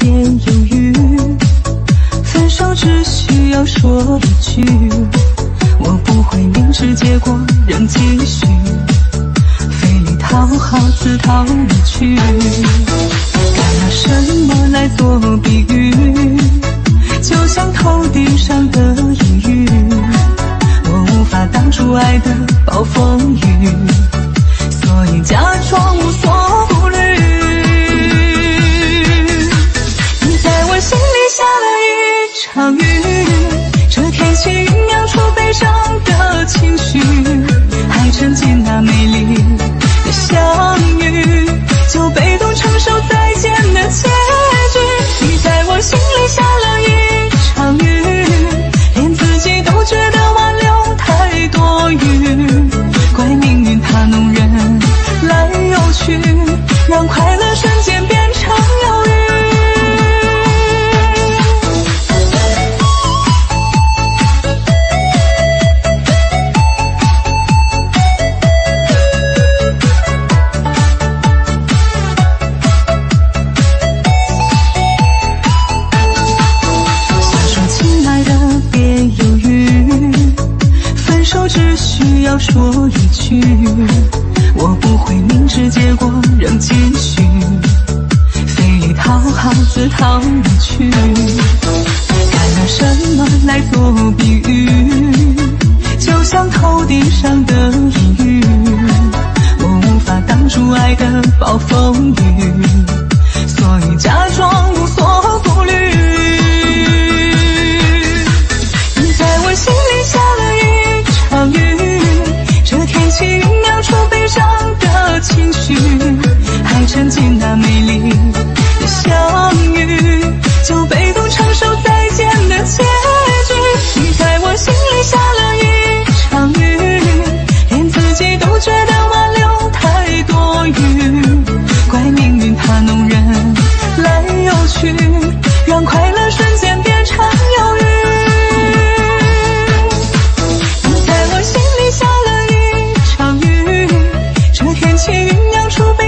别犹豫，分手只需要说一句，我不会明知结果仍继续，费力讨好自讨没趣。该拿什么来做比喻？就像头顶上的阴雨，我无法挡住爱的暴风雨，所以假装无所顾虑。你在我心里下了一场雨，这天气酝酿出悲伤的情绪，还沉浸那美丽的相遇，就被动承受再见的结局。你在我心里下了一场雨，连自己都觉得挽留太多余，怪命运它弄人来又去，让快乐瞬间变成忧郁。只需要说一句，我不会明知结果仍继续，费力讨好自讨没趣。该拿什么来做比喻？就像头顶上的阴雨，我无法挡住爱的暴风雨，所以假装无所顾虑。你在我心里下了一场雨，这天气酝酿出悲伤的情绪，还沉浸那美丽的相遇，就被动承受再见的结局。你在我心里下了一场雨，连自己都觉得挽留太多余，怪命运它弄人来又去，让快乐瞬间变成忧郁。下了一场雨，这天气酝酿出悲